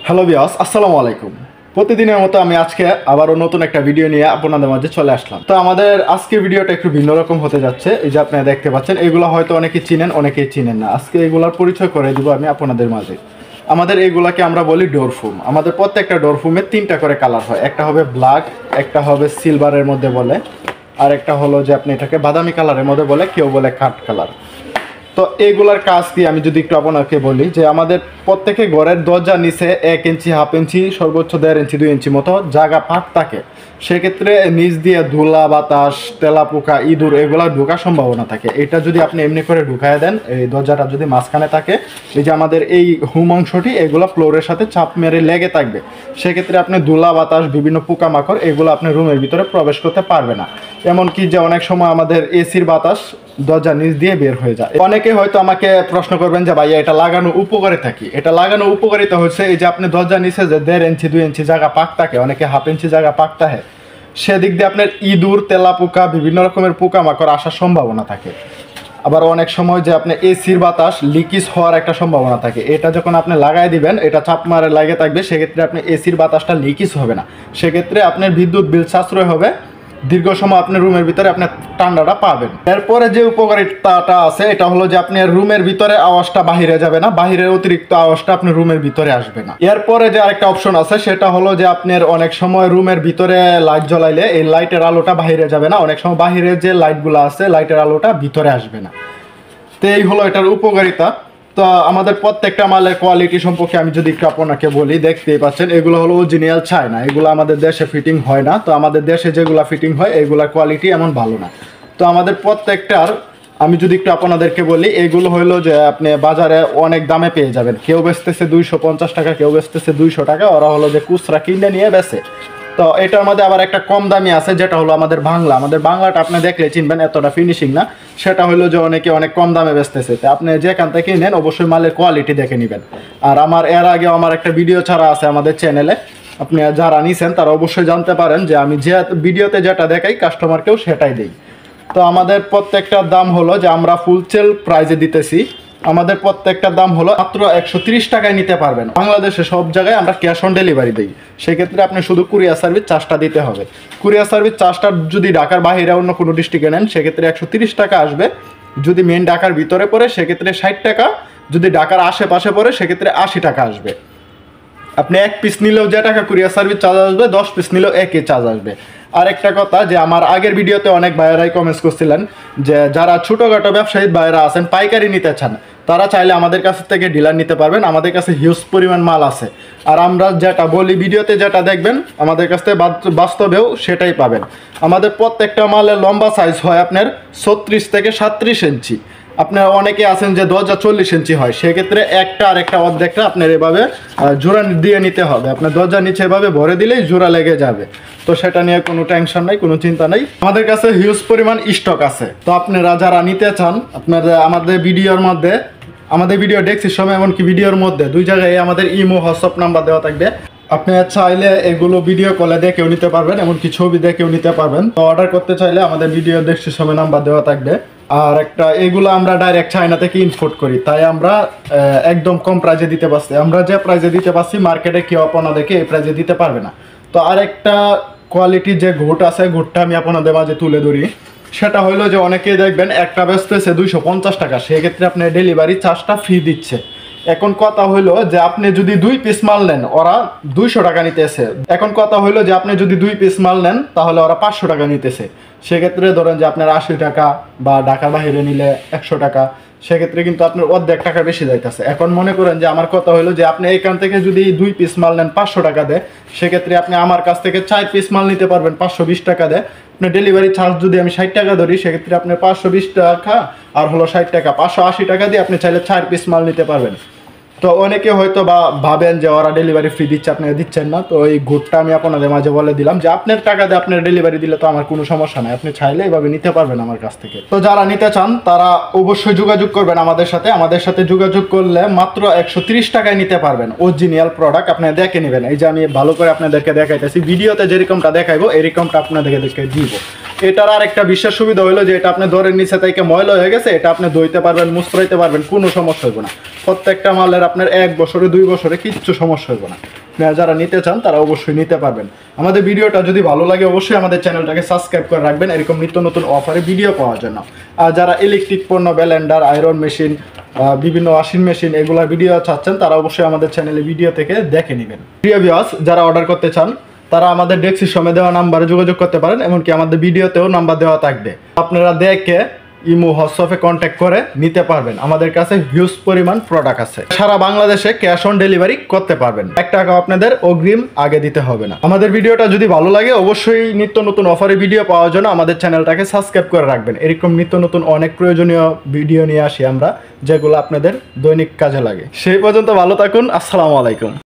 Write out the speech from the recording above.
Hello viewers, আসসালামু আলাইকুম। প্রতিদিনের মতো আমি আজকে আবারও নতুন একটা ভিডিও নিয়ে আপনাদের মাঝে চলে আসলাম। তো আমাদের আজকের ভিডিওটা একটু ভিন্ন রকম হতে যাচ্ছে। এই যে আপনারা দেখতে পাচ্ছেন, এগুলো হয়তো অনেকেই চিনেন, অনেকেই চিনেন না। আজকে এগুলোর পরিচয় করে দিব আমি আপনাদের মাঝে। আমাদের এইগুলাকে আমরা বলি ডোরফুম। আমাদের প্রত্যেকটা ডোরফুমে 3টা করে কালার হয়। একটা হবে ব্ল্যাক, একটা হবে সিলভারের মধ্যে বলে, আর একটা হলো যে আপনি এটাকে বাদামি কালারের মধ্যে বলে, কেউ বলে কাঠ কালার। তো এইগুলার কাজ কি আমি যদি একটু আপনাকে বলি, যে আমাদের প্রত্যেকে ঘরের দরজার নিচে 1 ইঞ্চি, হাফ ইঞ্চি, সর্বোচ্চ 1.5 ইঞ্চি, 2 ইঞ্চি মতো জায়গা ফাঁক থাকে। সেক্ষেত্রে নিচ দিয়ে ধুলা, বাতাস, তেলাপোকা, ইঁদুর এগুলা ঢোকার সম্ভাবনা থাকে। এটা যদি আপনি এমনি করে ঢুকায় দেন, এই দরজাটা যদি মাঝখানে থাকে, এই যে আমাদের এই হুম অংশটি এগুলো ফ্লোরের সাথে চাপ মেরে লেগে থাকবে। সেক্ষেত্রে আপনি ধুলা, বাতাস, বিভিন্ন পোকামাকড় এগুলো আপনি রুমের ভিতরে প্রবেশ করতে পারবে না। এমনকি যে অনেক সময় আমাদের এসির বাতাস দরজার নিচ দিয়ে বের হয়ে যায়। অনেকে হয়তো আমাকে প্রশ্ন করবেন যে ভাইয়া এটা লাগানো উপকারিতা কি? এটা লাগানো উপকারিতা হচ্ছে এই যে আপনি দরজার নিচে যে 1.5 ইঞ্চি, 2 ইঞ্চি জায়গা পাক থাকে, অনেকে হাফ ইঞ্চি জায়গা পাক থাকে, সেদিক দিয়ে আপনার ইঁদুর, তেলাপোকা, বিভিন্ন রকমের পোকামাকড় আসার সম্ভাবনা থাকে। আবার অনেক সময় যে আপনি এসির বাতাস লিকেজ হওয়ার একটা সম্ভাবনা থাকে। এটা যখন আপনি লাগাই দিবেন, এটা চাপ মারে লাগে থাকবে, সেক্ষেত্রে আপনি এসির বাতাসটা লিকেজ হবে না। সেক্ষেত্রে আপনার বিদ্যুৎ বিল সাশ্রয় হবে, দীর্ঘ সময় আপনার রুমের ভিতরে আপনার ঠান্ডাটা পাবেন। এরপরে যে উপকারিতাটা আছে, এটা হলো যে আপনার রুমের ভিতরে আওয়াজটা বাহিরে যাবে না, বাহিরের অতিরিক্ত আওয়াজটা আপনার রুমের ভিতরে আসবে না। এরপরে যে আরেকটা অপশন আছে, সেটা হলো যে আপনার অনেক সময় রুমের ভিতরে লাইট জ্বলাইলে এই লাইটের আলোটা বাহিরে যাবে না, অনেক সময় বাহিরের যে লাইটগুলো আছে লাইটের আলোটা ভিতরে আসবে না। তো এই হলো এটার উপকারিতা। তো আমাদের প্রত্যেকটা মালের কোয়ালিটি সম্পর্কে আমি যদি একটু আপনাকে বলি, দেখতেই পাচ্ছেন এগুলো হলো অরিজিনাল চায়না, এগুলো আমাদের দেশে ফিটিং হয় না। তো আমাদের দেশে যেগুলো ফিটিং হয় এগুলোর কোয়ালিটি এমন ভালো না। তো আমাদের প্রত্যেকটার আমি যদি একটু আপনাদেরকে বলি, এগুলো হলো যে আপনি বাজারে অনেক দামে পেয়ে যাবেন। কেউ বেচতেছে 250 টাকা, কেউ বেচতেছে 200 টাকা, ওরা হলো যে খুচরা কিনে নিয়ে বেচে। তো এটার মধ্যে আবার একটা কম দামি আছে, যেটা হলো আমাদের বাংলা। আমাদের বাংলাটা আপনি দেখলে চিনবেন, এতটা ফিনিশিং না। সেটা হলো যে অনেকে অনেক কম দামে বেচতেছে। তো আপনি যেখান থেকে নেন অবশ্যই মালের কোয়ালিটি দেখে নেবেন। আর আমার এর আগে আমার একটা ভিডিও ছাড়া আছে আমাদের চ্যানেলে, আপনি যারা নিছেন তারা অবশ্যই জানতে পারেন যে আমি যে ভিডিওতে যেটা দেখাই কাস্টমারকেও সেটাই দিই। তো আমাদের প্রত্যেকটার দাম হলো যে আমরা ফুল সেল প্রাইজে দিতেছি। আমাদের প্রত্যেকটার দাম হলো মাত্র 130 টাকায় নিতে পারবেন। বাংলাদেশে সব জায়গায় আমরা ক্যাশ অন ডেলিভারি দিই। সেক্ষেত্রে আপনি শুধু কুরিয়ার সার্ভিস চার্জটা দিতে হবে। কুরিয়ার সার্ভিস চার্জটা যদি ঢাকার বাইরে অন্য কোনো ডিস্ট্রিক্টে নেন, সেক্ষেত্রে 130 টাকা আসবে। যদি মেন ঢাকার ভিতরে পড়ে সেক্ষেত্রে 60 টাকা, যদি ঢাকার আশেপাশে পড়ে সেক্ষেত্রে 80 টাকা আসবে। আপনি 1 পিস নিলেও যে টাকা কুরিয়ার সার্ভিস চার্জ আসবে, 10 পিস নিলেও একই চার্জ আসবে। আর একটা কথা, যে আমার আগের ভিডিওতে অনেক ভাইয়েরাই কমেন্টস করছিলেন যে যারা ছোটোখাটো ব্যবসায়ী ভাইয়েরা আছেন, পাইকারি নিতে চান, তারা চাইলে আমাদের কাছ থেকে ডিলার নিতে পারবেন। আমাদের কাছে হিউজ পরিমাণ মাল আছে। আর আমরা যেটা বলি ভিডিওতে, যেটা দেখবেন আমাদের কাছ থেকে বাস্তবেও সেটাই পাবেন। আমাদের প্রত্যেকটা মালের লম্বা সাইজ হয় আপনার 36 থেকে 37 ইঞ্চি। আপনার অনেকে আছেন যে দরজা 40 ইঞ্চি হয়, সেক্ষেত্রে একটা আর একটা অর্ধেকটা আপনার এভাবে জোড়া দিয়ে নিতে হবে। আপনার দরজার নিচে এভাবে ভরে দিলেই জোড়া লেগে যাবে। তো সেটা নিয়ে কোনো টেনশন নাই, কোনো চিন্তা নাই। আমাদের কাছে হিউজ পরিমাণ স্টক আছে। তো আপনারা যারা নিতে চান, আপনারা আমাদের ভিডিওর মধ্যে, আমাদের ভিডিও ডেসক্রিপশনে এমনকি ভিডিওর মধ্যে 2 জায়গায় আমাদের ইমো, হোয়াটসঅ্যাপ নাম্বার দেওয়া থাকবে। আপনি চাইলে এগুলো ভিডিও কলে দেখেও নিতে পারবেন, এমনকি ছবি দেখেও নিতে পারবেন। তো অর্ডার করতে চাইলে আমাদের ভিডিও ডেসক্রিপশনে নাম্বার দেওয়া থাকবে। আর একটা, এগুলো আমরা ডাইরেক্ট চায়না থেকে ইম্পোর্ট করি, তাই আমরা একদম কম প্রাইজে দিতে পারছি। আমরা যে প্রাইজে দিতে পারছি মার্কেটে কেউ আপনাদেরকে এই প্রাইজে দিতে পারবে না। তো আরেকটা কোয়ালিটির যে ঘুট আছে, ঘুটটা আমি আপনাদের মাঝে তুলে ধরি। সেটা হলো যে অনেকেই দেখবেন একটা বেচতেছে 250 টাকা, সেক্ষেত্রে আপনার ডেলিভারি চার্জটা ফ্রি দিচ্ছে। এখন কথা হইলো যে আপনি যদি 2 পিস মাল নেন, ওরা 200 টাকা নিতেছে। এখন কথা হইলো যে আপনি যদি 2 পিস মাল নেন, তাহলে ওরা 500 টাকা নিতেছে। সেক্ষেত্রে ধরেন যে আপনার 80 টাকা, বা ঢাকার বাইরে নিলে 100 টাকা, সেক্ষেত্রে কিন্তু আপনার অর্ধেক টাকা বেশি যাইতেছে। এখন মনে করেন যে আমার কথা হলো যে আপনি এইখান থেকে যদি 2 পিস মাল নেন 500 টাকা দেয়, সেক্ষেত্রে আপনি আমার কাছ থেকে 4 পিস মাল নিতে পারবেন 520 টাকা দেয়। আপনার ডেলিভারি চার্জ যদি আমি 60 টাকা ধরি, সেক্ষেত্রে আপনার 520 টাকা আর হলো 60 টাকা, 580 টাকা দিয়ে আপনি চাইলে 4 পিস মাল নিতে পারবেন। তো অনেকে হয়তো বা ভাবেন যে ওরা ডেলিভারি ফ্রি দিচ্ছে, আপনারা দিচ্ছেন না। তো এই গুডটা আমি আপনাদের মাঝে বলে দিলাম যে আপনার টাকা দিয়ে আপনার ডেলিভারি দিলে তো আমার কোনো সমস্যা নাই, আপনি চাইলে এভাবে নিতে পারবেন আমার কাছ থেকে। তো যারা নিতে চান তারা অবশ্যই যোগাযোগ করবেন আমাদের সাথে। আমাদের সাথে যোগাযোগ করলে মাত্র 130 টাকায় নিতে পারবেন অরিজিনাল প্রোডাক্ট। আপনারা দেখে নেবেন। এই যে আমি ভালো করে আপনাদেরকে দেখাইতেছি, ভিডিওতে যেরকমটা দেখাইবো এরকমটা আপনাদেরকে দিব। এটার আর একটা বিশেষ সুবিধা হলো যে এটা আপনি দরের নিচে থেকে ময়লা হয়ে গেছে, এটা আপনি ধুইতে পারবেন, মুছরাইতে পারবেন, কোনো সমস্যা হবে না। প্রত্যেকটা মালের আপনার 1 বছরে 2 বছরে কিচ্ছু সমস্যা হবে না। আপনারা যারা নিতে চান তারা অবশ্যই নিতে পারবেন। আমাদের ভিডিওটা যদি ভালো লাগে অবশ্যই আমাদের চ্যানেলটাকে সাবস্ক্রাইব করে রাখবেন এরকম নিত্য নতুন অফারে ভিডিও পাওয়ার জন্য। আর যারা ইলেকট্রিক পণ্য, ব্লেন্ডার, আয়রন মেশিন, বিভিন্ন ওয়াশিং মেশিন এগুলোর ভিডিও চাচ্ছেন তারা অবশ্যই আমাদের চ্যানেলে ভিডিও থেকে দেখে নেবেন। প্রিয় ভিউয়ার্স, যারা অর্ডার করতে চান তারা আমাদের ডেসক্রিপশনে দেওয়া নাম্বারে যোগাযোগ করতে পারেন, এমনকি আমাদের ভিডিওতেও নাম্বার দেওয়া থাকবে। আপনারা দেখে ইমো, হোয়াটসঅ্যাপে কন্ট্যাক্ট করে নিতে পারবেন। আমাদের কাছে হিউজ পরিমাণ প্রোডাক্ট আছে। সারা বাংলাদেশে ক্যাশ অন ডেলিভারি করতে পারবেন। 1 টাকা আপনাদের অগ্রিম আগে দিতে হবে না। আমাদের ভিডিওটা যদি ভালো লাগে অবশ্যই নিত্য নতুন অফারে ভিডিও পাওয়ার জন্য আমাদের চ্যানেলটাকে সাবস্ক্রাইব করে রাখবেন। এরকম নিত্য নতুন অনেক প্রয়োজনীয় ভিডিও নিয়ে আসি আমরা, যেগুলো আপনাদের দৈনিক কাজে লাগে। সেই পর্যন্ত ভালো থাকুন। আসসালামু আলাইকুম।